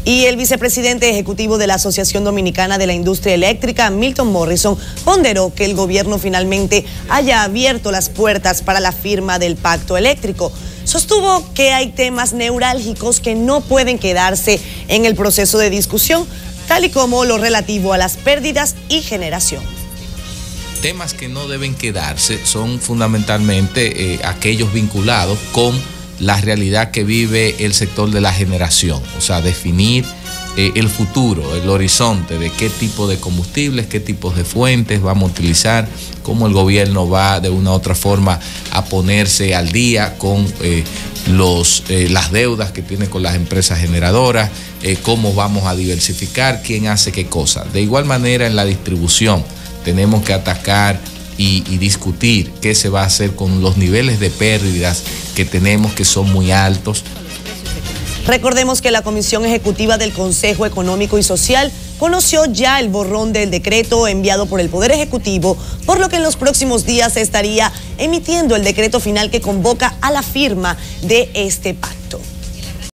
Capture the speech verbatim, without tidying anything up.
Y el vicepresidente ejecutivo de la Asociación Dominicana de la Industria Eléctrica, Milton Morrison, ponderó que el gobierno finalmente haya abierto las puertas para la firma del pacto eléctrico. Sostuvo que hay temas neurálgicos que no pueden quedarse en el proceso de discusión, tal y como lo relativo a las pérdidas y generación. Temas que no deben quedarse son fundamentalmente eh, aquellos vinculados con la realidad que vive el sector de la generación, o sea, definir eh, el futuro, el horizonte de qué tipo de combustibles, qué tipos de fuentes vamos a utilizar, cómo el gobierno va de una u otra forma a ponerse al día con eh, los, eh, las deudas que tiene con las empresas generadoras, eh, cómo vamos a diversificar, quién hace qué cosa. De igual manera, en la distribución tenemos que atacar y, y discutir qué se va a hacer con los niveles de pérdidas que tenemos, que son muy altos. Recordemos que la Comisión Ejecutiva del Consejo Económico y Social conoció ya el borrón del decreto enviado por el Poder Ejecutivo, por lo que en los próximos días se estaría emitiendo el decreto final que convoca a la firma de este pacto.